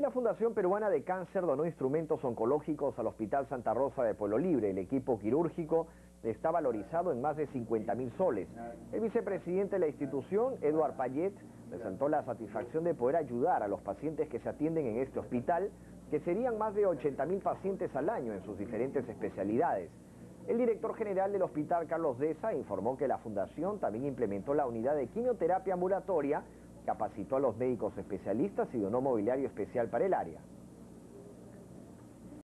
Y la Fundación Peruana de Cáncer donó instrumentos oncológicos al Hospital Santa Rosa de Pueblo Libre. El equipo quirúrgico está valorizado en más de 50.000 soles. El vicepresidente de la institución, Eduard Payet, presentó la satisfacción de poder ayudar a los pacientes que se atienden en este hospital, que serían más de 80.000 pacientes al año en sus diferentes especialidades. El director general del hospital, Carlos Deza, informó que la fundación también implementó la unidad de quimioterapia ambulatoria, capacitó a los médicos especialistas y donó mobiliario especial para el área.